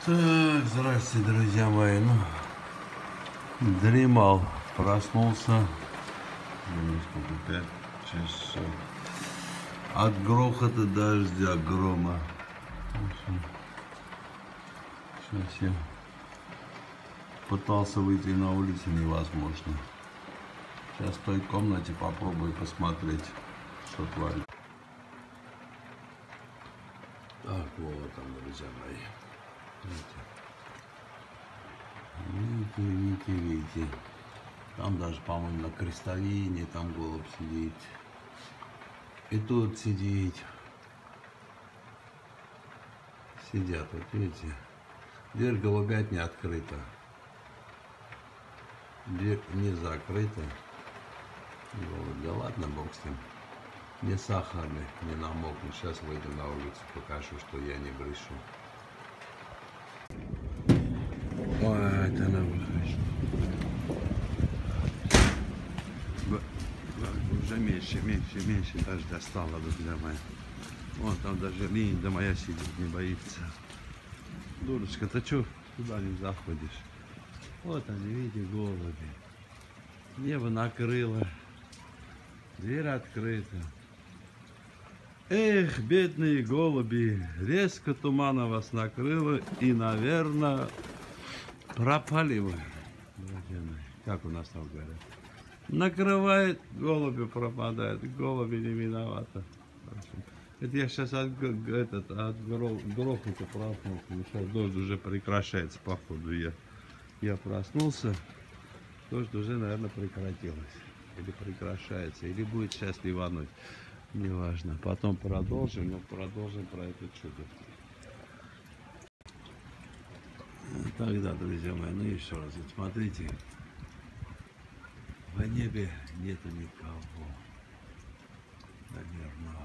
Так, здравствуйте, друзья мои. Ну, дремал, проснулся. Сколько, 5 часов. От грохота дождя, грома. Сейчас я пытался выйти на улицу, невозможно. Сейчас в той комнате попробую посмотреть, что творится. Так, вот там, друзья мои. Видите. Там даже, по-моему, на крестовине там голубь сидит. И тут сидит. Сидят, вот видите. Дверь голубятни открыта. Дверь не закрыта. Голубь, да ладно, бог с ним. Не сахарный, не намокнет. Сейчас выйду на улицу, покажу, что я не брешу. Ой, это она выходит. Уже меньше дождя стало, друзья мои. Вон там даже Линда моя сидит, не боится. Дурочка, ты что туда не заходишь? Вот они, видите, голуби. Небо накрыло. Дверь открыта. Эх, бедные голуби, резко тумана вас накрыло и, наверное, пропали вы. Как у нас там говорят? Накрывает, голуби пропадают, голуби не виноваты. Это я сейчас от грохота проснулся. Сейчас дождь уже прекращается, походу. Я проснулся, дождь уже, наверное, прекратилась. Или прекращается, или будет сейчас ливануть. Неважно. Потом продолжим, но продолжим про это чудо. Тогда, друзья мои, ну еще раз, вот смотрите. В небе нету никого. Наверное.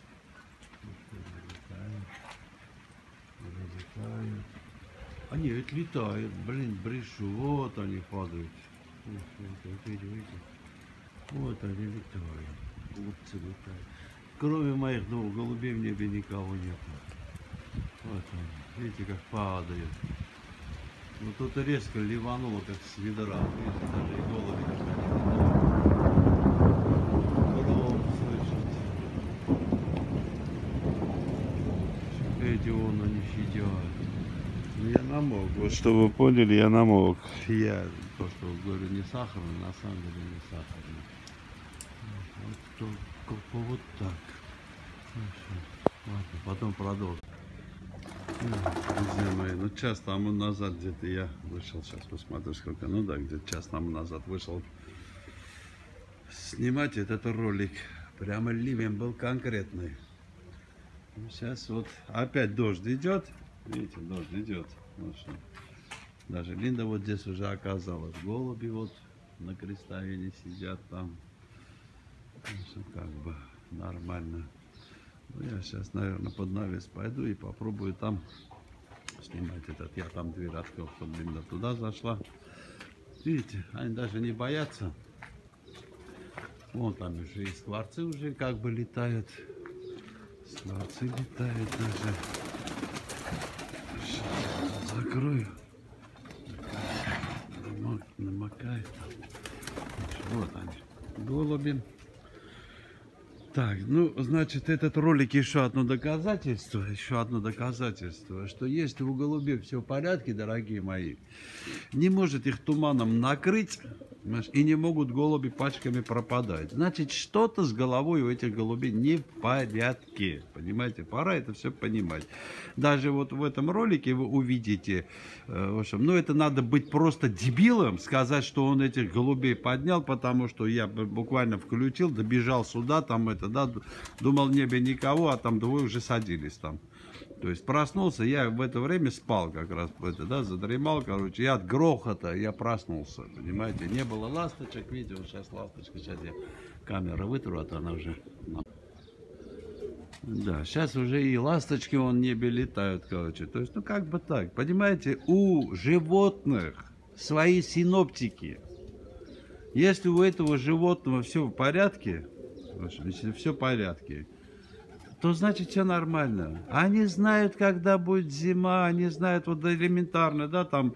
Летают. А нет, летают. Блин, брешу. Вот они падают. Видите? Вот они летают. Голубцы летают. Кроме моих двух голубей в небе никого нет. Вот они. Видите, как падают. Ну тут резко ливануло, как с ведра. Видите, даже и голуби как они. Гром слышите. Эти вон они сидят. Я намок. Вот что вы поняли, я намок. Я то, что говорю, не сахарный, на самом деле не сахарный. Вот так. Ладно, потом продолжим. Друзья мои, ну час тому назад где-то я вышел, сейчас посмотрю сколько, ну да, где-то час тому назад вышел снимать этот ролик. Прямо ливень был конкретный. Сейчас вот опять дождь идет, видите, дождь идет. Вот что. Даже Линда вот здесь уже оказалась. Голуби вот на крестовине сидят там. Ну, как бы нормально. Ну, я сейчас, наверное, под навес пойду и попробую там снимать этот. Я там дверь открыл, чтобы Линда туда зашла. Видите, они даже не боятся. Вон там уже и скворцы уже как бы летают. Скворцы летают даже. Сейчас закрою. Намокает. Вот они. Голуби. Так, ну, значит, этот ролик еще одно доказательство, что если у голубей все в порядке, дорогие мои, не может их туманом накрыть, и не могут голуби пачками пропадать. Значит, что-то с головой у этих голубей не в порядке. Понимаете, пора это все понимать. Даже вот в этом ролике вы увидите, в общем, ну, это надо быть просто дебилом, сказать, что он этих голубей поднял, потому что я буквально включил, добежал сюда, там это, да, думал, в небе никого, а там двое уже садились там. То есть проснулся, я в это время спал как раз, это, да, задремал, короче, я от грохота, я проснулся, понимаете, не было ласточек, видите, вот сейчас ласточка, сейчас я камеру вытру, а то она уже... Да, сейчас уже и ласточки вон в небе летают, короче, то есть, ну, как бы так, понимаете, у животных свои синоптики. Если у этого животного все в порядке, если все в порядке, то значит все нормально. Они знают, когда будет зима, они знают вот элементарно, да, там,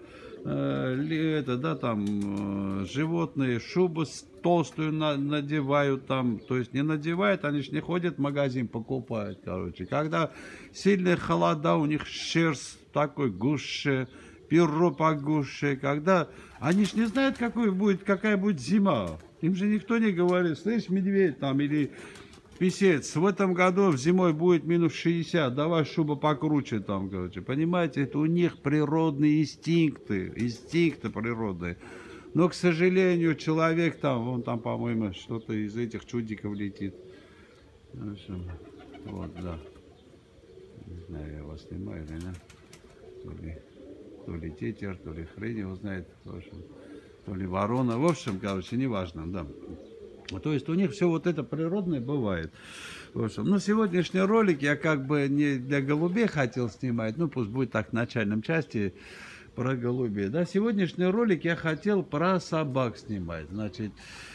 животные шубу толстую надевают там, то есть не надевают, они же не ходят в магазин покупают, короче. Когда сильные холода, у них шерсть такой гуще, перо погуще, когда они же не знают, какая будет зима. Им же никто не говорит, слышь, медведь там или писец, в этом году зимой будет минус 60, давай шуба покруче там, короче. Понимаете, это у них природные инстинкты природные. Но, к сожалению, человек там, вон там, по-моему, что-то из этих чудиков летит. В общем, вот, да. Не знаю, я вас снимаю или нет. То ли тетер, то ли хрень его знает, в общем, то ли ворона. В общем, короче, неважно, да. То есть у них все вот это природное бывает. В общем, ну, сегодняшний ролик я как бы не для голубей хотел снимать, ну, пусть будет так в начальном части про голубей. Да, сегодняшний ролик я хотел про собак снимать. Значит,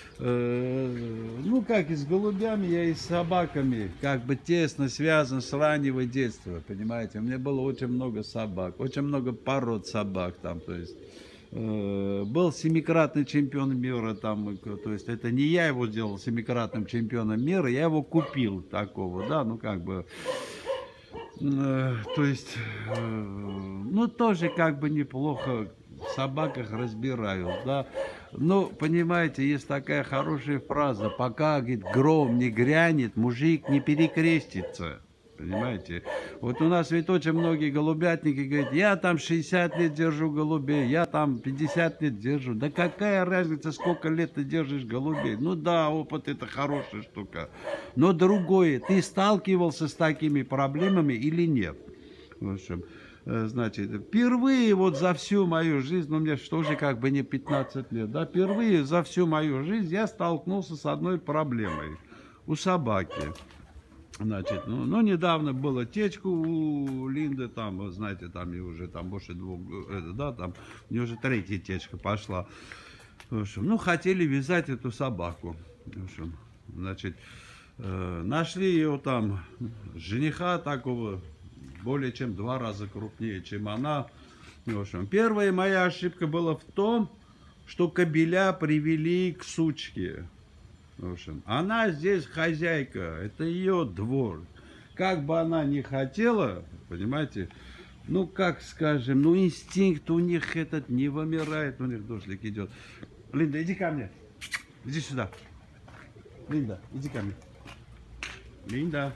ну, как и с голубями, я и с собаками как бы тесно связан с раннего детства, понимаете. У меня было очень много собак, очень много пород собак там, то есть... Был семикратный чемпион мира, там, то есть это не я его сделал семикратным чемпионом мира, я его купил такого, да, ну как бы, то есть, ну тоже как бы неплохо в собаках разбираюсь, да, но понимаете, есть такая хорошая фраза: пока, говорит, гром не грянет, мужик не перекрестится. Понимаете? Вот у нас ведь очень многие голубятники говорят, я там 60 лет держу голубей, я там 50 лет держу. Да какая разница, сколько лет ты держишь голубей? Ну да, опыт это хорошая штука. Но другое, ты сталкивался с такими проблемами или нет? В общем, значит, впервые вот за всю мою жизнь, ну мне что же как бы не 15 лет, да, впервые за всю мою жизнь я столкнулся с одной проблемой у собаки. Значит, ну, недавно была течка у Линды, там, вы знаете, там и уже там больше 2, да, там, у нее уже 3-я течка пошла. В общем, ну, хотели вязать эту собаку. В общем, значит, нашли ее там, жениха такого, более чем 2 раза крупнее, чем она. В общем, первая моя ошибка была в том, что кобеля привели к сучке. В общем, она здесь хозяйка, это ее двор. Как бы она ни хотела, понимаете, ну, как скажем, ну, инстинкт у них этот не вымирает, у них дождик идет. Линда, иди ко мне, иди сюда. Линда, иди ко мне. Линда.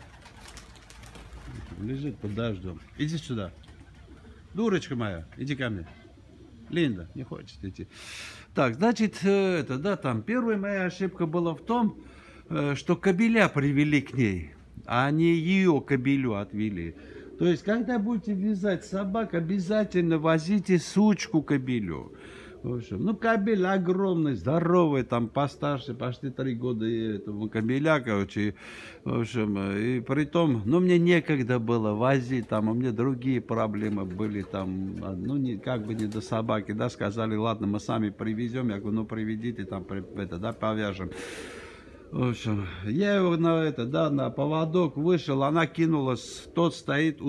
Лежит под дождем. Иди сюда. Дурочка моя, иди ко мне. Линда, не хочет идти. Так, значит, это, да, там первая моя ошибка была в том, что кобеля привели к ней, а не ее кобелю отвели. То есть, когда будете вязать собак, обязательно возите сучку кобелю. В общем, ну, кобель огромный, здоровый, там, постарше, почти 3 года этому кобеля, короче. В общем, и при том, ну, мне некогда было возить, там, у меня другие проблемы были, там, ну, не, как бы не до собаки, да, сказали, ладно, мы сами привезем, я говорю, ну, приведите, там, это, да, повяжем. В общем, я его на поводок вышел, она кинулась, тот стоит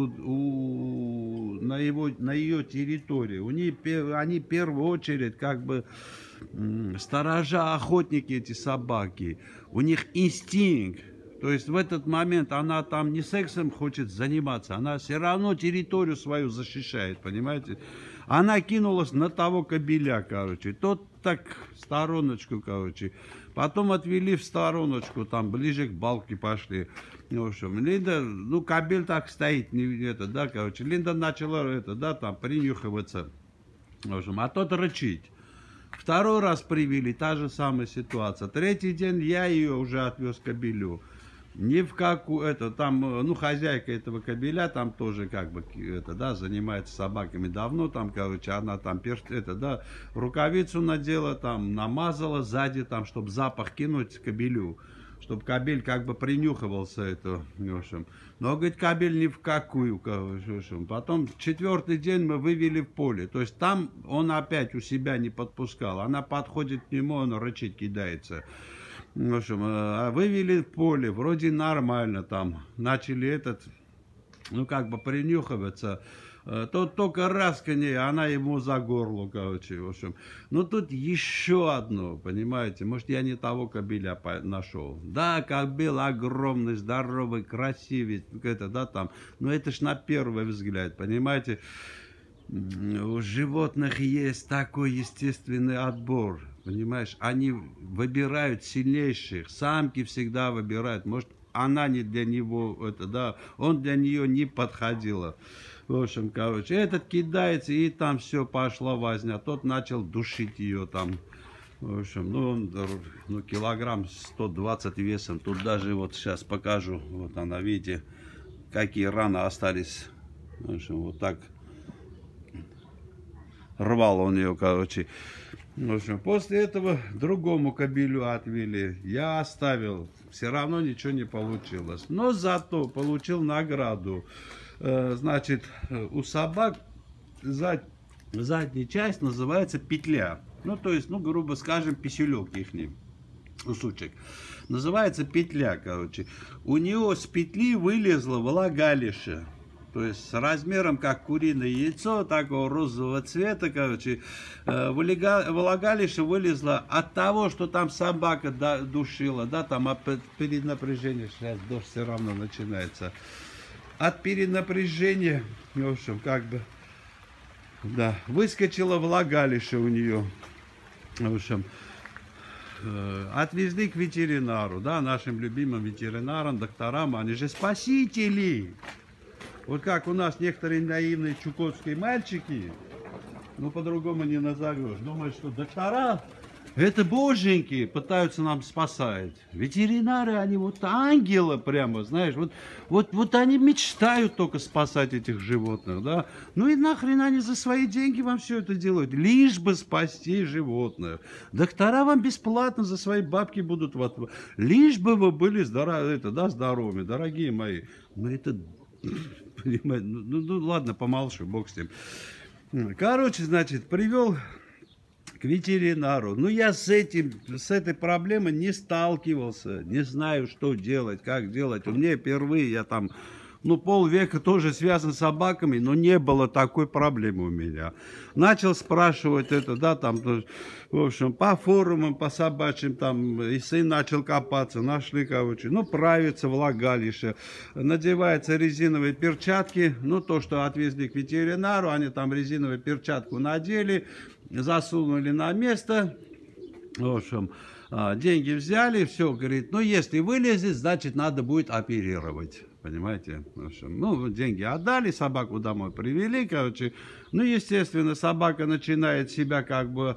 на ее территории. Они в первую очередь как бы сторожа, охотники эти собаки. У них инстинкт. То есть в этот момент она там не сексом хочет заниматься, она все равно территорию свою защищает, понимаете? Она кинулась на того кобеля, короче. Тот так в стороночку, короче. Потом отвели в стороночку, там ближе к балке пошли. В общем, Линда, ну, кобель так стоит, да, короче. Линда начала, да, там принюхиваться. В общем, а тот рычить. Второй раз привели, та же самая ситуация. 3-й день я ее уже отвез к кобелю. Ни в какую, там, ну, хозяйка этого кобеля там тоже как бы, да, занимается собаками давно, там, короче, она там, да, рукавицу надела, там, намазала сзади, там, чтобы запах кинуть кобелю, чтобы кобель как бы принюхивался, это, в общем. Но, говорит, кобель ни в какую, короче, в общем. Потом 4-й день мы вывели в поле, то есть там он опять у себя не подпускал, она подходит к нему, он рычить кидается. В общем, вывели в поле, вроде нормально там. Начали ну как бы принюхиваться. Тот только раз к ней, она ему за горло, короче, в общем. Ну тут еще одно, понимаете, может я не того кобеля нашел. Да, кобел огромный, здоровый, красивый, это, да, там, но это ж на первый взгляд, понимаете. У животных есть такой естественный отбор, понимаешь, они выбирают сильнейших, самки всегда выбирают, может она не для него, это, да, он для нее не подходила. В общем, короче, этот кидается, и там все пошло возня. Тот начал душить ее там. В общем, ну, он, ну, килограмм 120 весом. Тут даже вот сейчас покажу. Вот она, видите, какие раны остались. В общем, вот так рвало у нее, короче. В общем, после этого другому кобелю отвели. Я оставил. Все равно ничего не получилось. Но зато получил награду. Значит, у собак задняя часть называется петля. Ну, то есть, ну, грубо скажем, писелек ихний, кусочек. Называется петля, короче. У него с петли вылезло влагалище. То есть, с размером, как куриное яйцо, такого розового цвета, короче. Влагалище вылезло от того, что там собака душила, да, там перед напряжением, сейчас дождь все равно начинается. От перенапряжения, в общем, как бы, да, выскочило влагалище у нее. В общем, отвезли к ветеринару, да, нашим любимым ветеринарам, докторам, они же спасители. Вот как у нас некоторые наивные чукотские мальчики, ну, по-другому не назовешь, думают, что доктора это боженьки, пытаются нам спасать. Ветеринары, они вот ангелы прямо, знаешь, вот они мечтают только спасать этих животных, да. Ну и нахрен они за свои деньги вам все это делают, лишь бы спасти животных. Доктора вам бесплатно за свои бабки будут, вот, лишь бы вы были здоровыми, дорогие мои. Но это, понимаете, ну ладно, помолчу, бог с ним. Короче, значит, привел к ветеринару. Ну, я с этой проблемой не сталкивался. Не знаю, что делать, как делать. У меня впервые, я там, ну, полвека тоже связан с собаками, но не было такой проблемы у меня. Начал спрашивать это, да, там, в общем, по форумам, по собачьим, там, и сын начал копаться, нашли, короче, ну, правится влагалище, надеваются резиновые перчатки, ну, то, что отвезли к ветеринару, они там резиновую перчатку надели, засунули на место, в общем, деньги взяли, все, говорит, ну, если вылезет, значит, надо будет оперировать, понимаете, в общем, ну, деньги отдали, собаку домой привели, короче, ну, естественно, собака начинает себя как бы,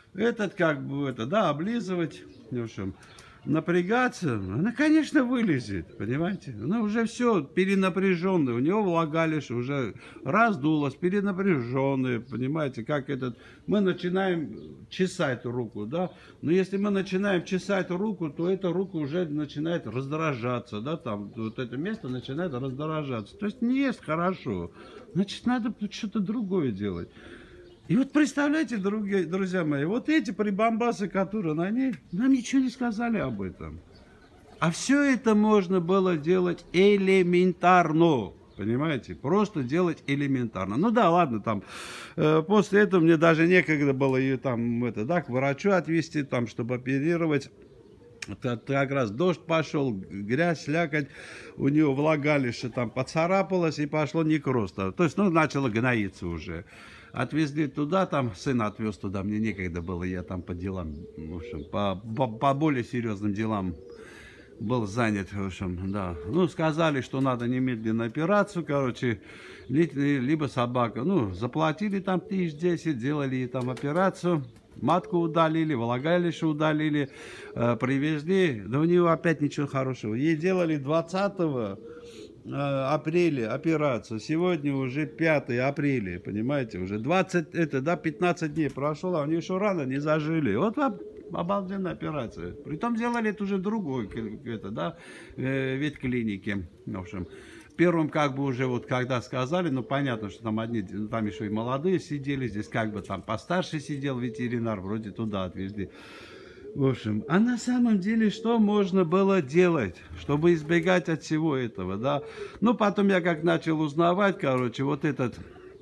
облизывать, в общем, напрягаться, она, конечно, вылезет, понимаете? Она уже все перенапряженная, у него влагалище уже раздулось, перенапряженное, понимаете, как мы начинаем чесать руку, да, но если мы начинаем чесать руку, то эта рука уже начинает раздражаться, да, там, вот это место начинает раздражаться, то есть не есть хорошо, значит, надо что-то другое делать. И вот представляете, друзья мои, вот эти прибамбасы, которые на ней, нам ничего не сказали об этом. А все это можно было делать элементарно, понимаете? Просто делать элементарно. Ну да, ладно, там, после этого мне даже некогда было ее там, к врачу отвезти, там, чтобы оперировать. Как раз дождь пошел, грязь, слякоть, у нее влагалище там поцарапалось и пошло некроз. То есть, ну, начало гноиться уже. Отвезли туда, там, сын отвез туда, мне некогда было, я там по делам, в общем, по более серьезным делам был занят, в общем, да. Ну, сказали, что надо немедленно операцию, короче, либо собака, ну, заплатили там 1010, делали ей там операцию, матку удалили, влагалище удалили, привезли, да у нее опять ничего хорошего. Ей делали 20 апреля операцию, сегодня уже 5 апреля, понимаете, уже 15 дней прошло, а у нее еще рано не зажили. Вот обалденная операция. Притом делали это уже в другой, ветклинике. В общем, первым как бы уже вот когда сказали, ну понятно, что там там еще и молодые сидели, здесь как бы там постарше сидел ветеринар, вроде туда отвезли. В общем, а на самом деле, что можно было делать, чтобы избегать от всего этого, да? Ну, потом я как начал узнавать, короче, вот этот,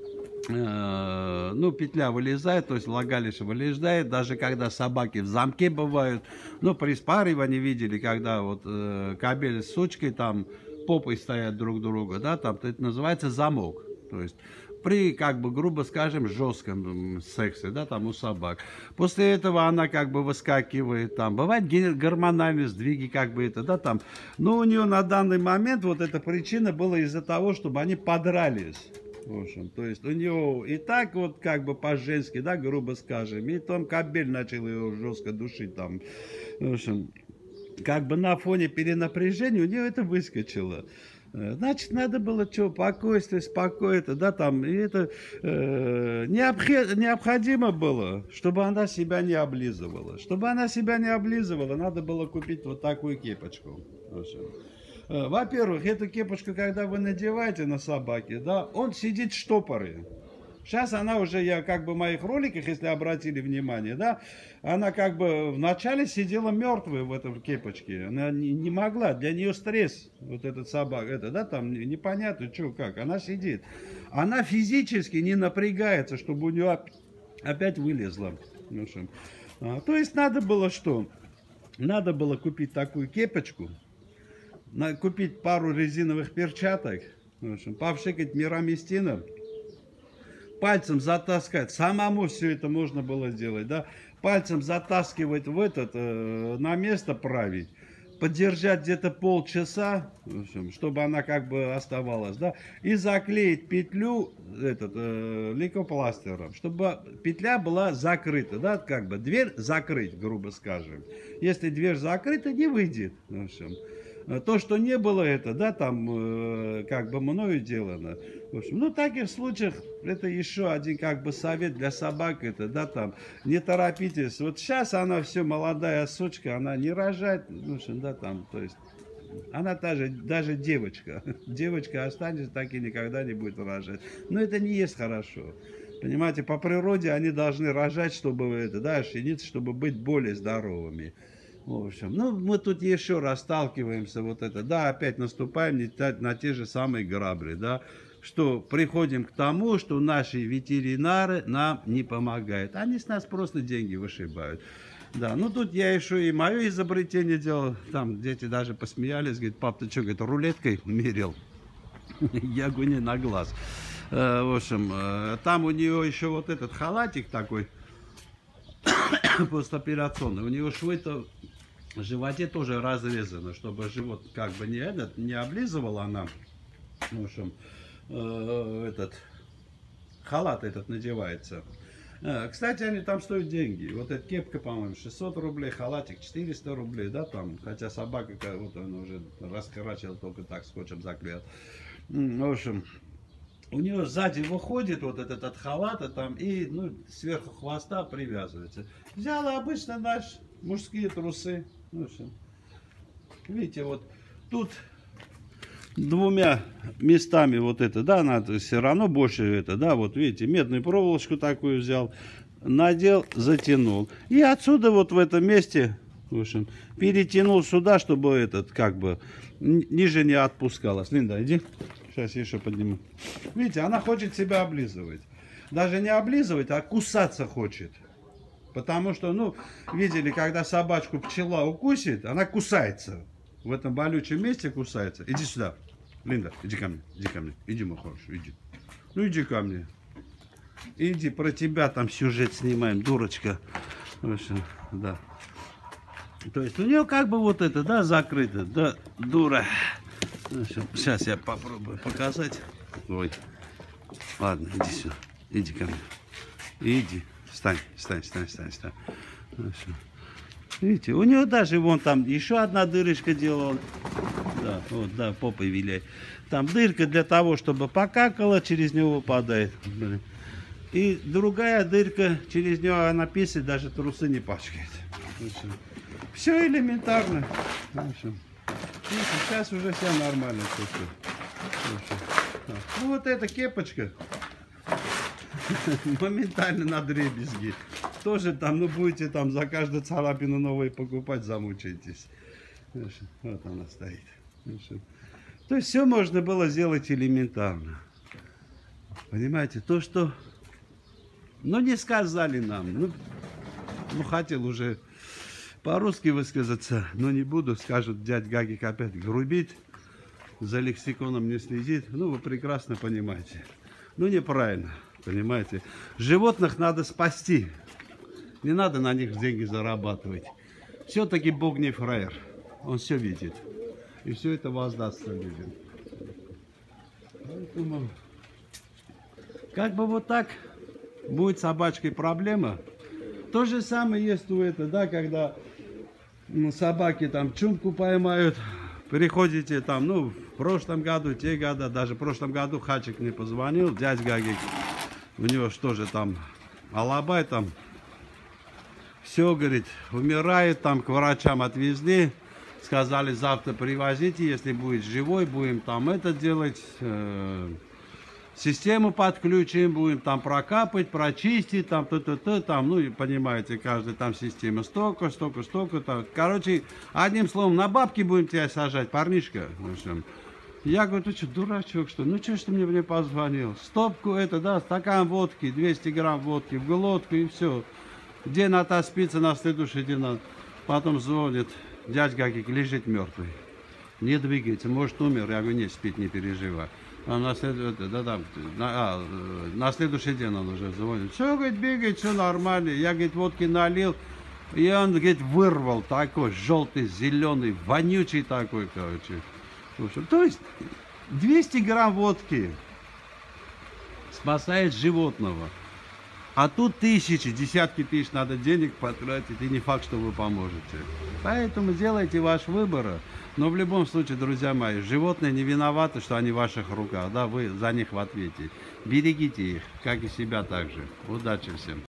ну, петля вылезает, то есть влагалище вылезает, даже когда собаки в замке бывают, ну, при спаривании видели, когда вот кобель с сучкой там попой стоят друг друга, да, там, это называется замок, то есть при, как бы, грубо скажем, жестком сексе, да, там у собак. После этого она как бы выскакивает, там, бывают гормональные сдвиги, как бы это, да, там. Но у нее на данный момент вот эта причина была из-за того, чтобы они подрались. В общем, то есть у нее и так вот как бы по-женски, да, грубо скажем, и там кобель начал ее жестко душить там. В общем, как бы на фоне перенапряжения у нее это выскочило. Значит, надо было что, спокойствие, спокойно, да, там, и это необходимо было, чтобы она себя не облизывала. Чтобы она себя не облизывала, надо было купить вот такую кепочку. Во-первых, эту кепочку, когда вы надеваете на собаке, да, он сидит в штопоре. Сейчас она уже, я как бы в моих роликах, если обратили внимание, да, она как бы вначале сидела мертвая в этой кепочке. Она не могла, для нее стресс, вот этот собак, это, да, там непонятно, что, как, она сидит. Она физически не напрягается, чтобы у нее опять вылезла. В общем, то есть надо было что? Надо было купить такую кепочку, купить пару резиновых перчаток, в общем, повшикать мирамистином, пальцем затаскать, самому все это можно было сделать, да, пальцем затаскивать в этот, на место править, подержать где-то полчаса, в общем, чтобы она как бы оставалась, да, и заклеить петлю этот, лейкопластером, чтобы петля была закрыта, да, как бы дверь закрыть, грубо скажем. Если дверь закрыта, не выйдет, в общем. То, что не было это, да, там, как бы мною сделано. В общем, ну, в таких случаях, это еще один, как бы, совет для собак, это, да, там, не торопитесь. Вот сейчас она все, молодая сучка, она не рожает, в общем, да, там, то есть, она даже девочка. Девочка останется, так и никогда не будет рожать. Но это не есть хорошо. Понимаете, по природе они должны рожать, чтобы это, да, ошениться, чтобы быть более здоровыми. В общем, ну, мы тут еще раз сталкиваемся, вот это, да, опять наступаем на те же самые грабли, да, что приходим к тому, что наши ветеринары нам не помогают. Они с нас просто деньги вышибают. Да, ну тут я еще и мое изобретение делал, там дети даже посмеялись, говорит, пап, ты что, говорит, рулеткой мерил? Я говорю, не, на глаз. В общем, там у нее еще вот этот халатик такой, постоперационный, у нее швы-то в животе тоже разрезано, чтобы живот как бы не облизывала она. В общем, этот халат этот надевается. Кстати, они там стоят деньги. Вот эта кепка, по-моему, 600 рублей, халатик 400 рублей, да, там. Хотя собака, вот она уже раскорачивала, только так скотчем заклеил. В общем, у нее сзади выходит вот этот от халата там и, ну, сверху хвоста привязывается. Взяла обычно наши мужские трусы. В общем, видите, вот тут двумя местами вот это, да, надо все равно больше это, да, вот видите, медную проволочку такую взял, надел, затянул. И отсюда вот в этом месте, в общем, перетянул сюда, чтобы этот, как бы, ниже не отпускалось. Линда, иди. Сейчас я еще подниму. Видите, она хочет себя облизывать. Даже не облизывать, а кусаться хочет. Потому что, ну, видели, когда собачку пчела укусит, она кусается. В этом болючем месте кусается. Иди сюда. Линда, иди ко мне. Иди ко мне. Иди, мой хороший, иди. Ну, иди ко мне. Иди, про тебя там сюжет снимаем, дурочка. В общем, да. То есть у нее как бы вот это, да, закрыто. Да, дура. В общем, сейчас я попробую показать. Ой. Ладно, иди сюда. Иди ко мне. Иди. Встань, встань, встань, встань, встань. Видите, у нее даже вон там еще одна дырочка делала. Да, вот, да, попой виляет. Там дырка для того, чтобы покакала, через него выпадает. И другая дырка, через нее она писает, даже трусы не пачкает. Все элементарно. В общем, сейчас уже все нормально. Ну вот эта кепочка. Моментально на дребезги. тоже там, ну будете там за каждую царапину новые покупать, замучаетесь. Вот она стоит. То есть все можно было сделать элементарно. Понимаете, то, что, ну, не сказали нам, ну хотел уже по-русски высказаться, но не буду, скажут, дядь Гагик опять грубит, за лексиконом не следит, ну, вы прекрасно понимаете. Ну, неправильно, понимаете. Животных надо спасти, не надо на них деньги зарабатывать. Все-таки Бог не фраер, Он все видит, и все это воздастся людям. Поэтому, как бы вот так будет с собачкой проблема. То же самое есть у этого, да, когда собаки там чумку поймают, приходите там, ну, в прошлом году, те года, даже в прошлом году Хачик мне позвонил, дядь Гагик, у него что же там, алабай там, все, говорит, умирает, там к врачам отвезли, сказали, завтра привозите, если будет живой, будем там это делать, систему подключим, будем там прокапать, прочистить, там, там, ну, и понимаете, каждая там система столько, там. Короче, одним словом, на бабки будем тебя сажать, парнишка. В общем. Я говорю, ты что, дурачок, что? Ну, что ж ты мне позвонил? Стопку это, да, стакан водки, 200 грамм водки в глотку и все. День отоспится, на следующий день потом звонит, дядь Гагик лежит мертвый. Не двигается, может умер. Я говорю, не, спит, не переживай. А на следующий день он уже звонит. Все, говорит, бегает, все нормально. Я, говорит, водки налил. И он, говорит, вырвал такой желтый, зеленый, вонючий такой, короче. В общем, то есть 200 грамм водки спасает животного. А тут тысячи, десятки тысяч надо денег потратить, и не факт, что вы поможете. Поэтому делайте ваш выбор. Но в любом случае, друзья мои, животные не виноваты, что они в ваших руках. Да, вы за них в ответе. Берегите их, как и себя также. Удачи всем.